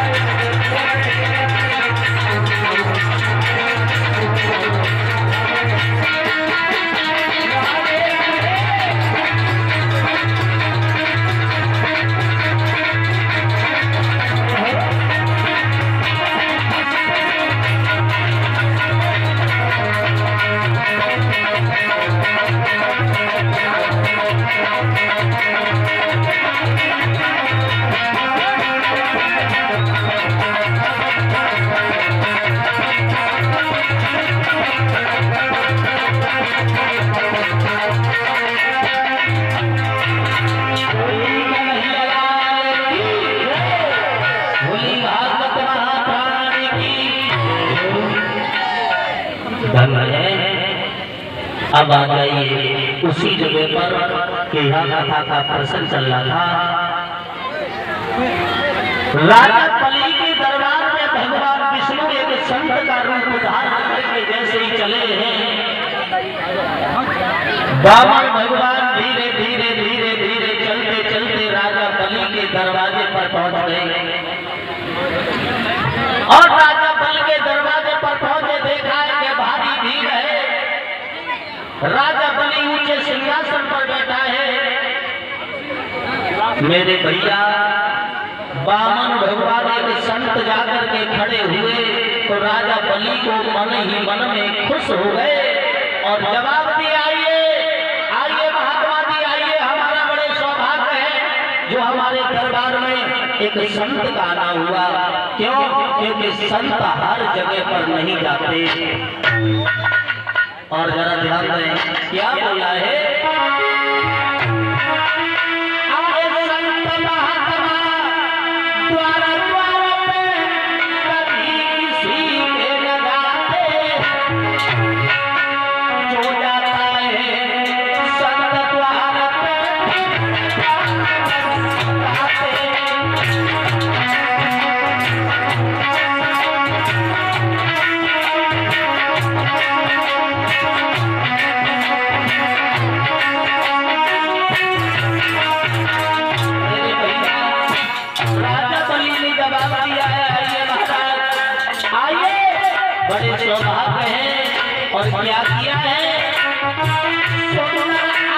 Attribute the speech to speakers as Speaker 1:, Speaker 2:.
Speaker 1: अब आ जाइए उसी जगह पर कि यहाँ कथा का प्रसंग चल रहा था। राजा बलि के दरबार में भगवान विष्णु एक संत का रूप धारण करके जैसे ही चले हैं, वामन भगवान धीरे धीरे धीरे धीरे चलते चलते राजा बलि के दरवाजे पर पहुंच गए। और राजा बलि के दरवाजे पर पहुंचे, देखा है कि भारी भीड़ है। राजा बलि ऊंचे सिंहासन पर बैठा है। मेरे भैया वामन भगवान एक संत जाकर के खड़े हुए तो राजा बलि को मन ही मन में खुश हो गए और जवाब दिया, आइए आइए महात्मा जी आइए, हमारा बड़े सौभाग्य है जो हमारे दरबार में एक संत का आना हुआ। क्यों? क्योंकि संत हर जगह पर नहीं जाते। और जरा ध्यान दें क्या बोला है, बड़े सौभाग्य है। और क्या किया है,